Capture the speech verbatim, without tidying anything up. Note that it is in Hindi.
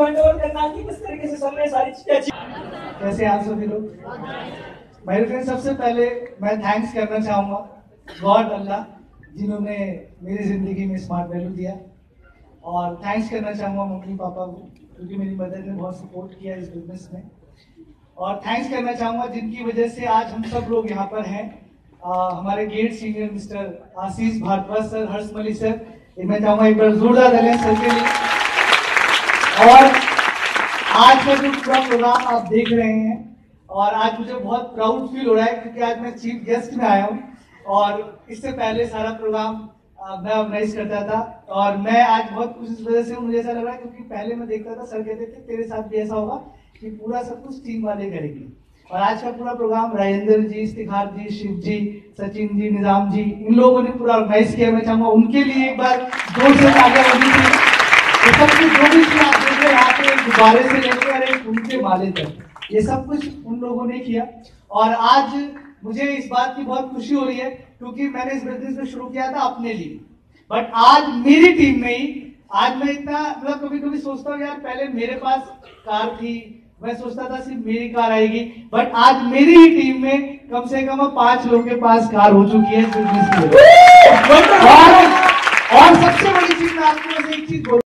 को हैंड ओवर करना कि किस तरीके से सर ने सारी चीजें अच्छी। कैसे आप सभी लोग? मेरे फ्रेंड, सबसे पहले मैं थैंक्स करना चाहूँगा गॉड अल्लाह जिन्होंने मेरी ज़िंदगी में स्मार्ट वैल्यू दिया, और थैंक्स करना चाहूँगा मम्मी पापा को क्योंकि मेरी मदर ने बहुत सपोर्ट किया इस बिजनेस में, और थैंक्स करना चाहूँगा जिनकी वजह से आज हम सब लोग यहाँ पर हैं। आ, हमारे gate senior mister Ashish Bhardwaj sir, Harshmali sir, मैं चाहूँगा एक बार जोरदार तालियां सर के लिए। और आज का जो पूरा प्रोग्राम आप देख रहे हैं, और आज मुझे बहुत प्राउड फील हो रहा है क्योंकि आज मैं चीफ गेस्ट में आया हूँ, और इससे पहले सारा प्रोग्राम मैं ऑर्गेनाइज करता था, और मैं आज बहुत खुश इस वजह से मुझे ऐसा लग रहा है क्योंकि पहले मैं देखता था सर कहते थे तेरे साथ भी ऐसा होगा कि पूरा सब कुछ टीम वाले करेंगे, और आज का पूरा प्रोग्राम राजेंद्र जी, इफ्तिखार जी, शिव जी, सचिन जी, निजाम जी, इन लोगों ने पूरा ऑर्गेनाइज किया। मैं चाहूँगा उनके लिए एक बार जोर से तालियां होनी चाहिए। ये सब कुछ जो भी चीज आप देख रहे हैं यहाँ पे, गुब्बारे से लेकर एक उनके माले तक, ये सब कुछ उन लोगों ने किया। और आज मुझे इस बात की बहुत खुशी हो रही है क्योंकि मैंने इस बिजनेस में शुरू किया था अपने लिए, बट आज मेरी टीम में ही, आज मैं इतना मतलब कभी कभी सोचता हूँ यार पहले मेरे पास कार थी, मैं सोचता था सिर्फ मेरी कार आएगी, बट आज मेरी ही टीम में कम से कम पांच लोगों के पास कार हो चुकी है इस बिजनेस में। और, और सबसे बड़ी चीज मैं आपको एक चीज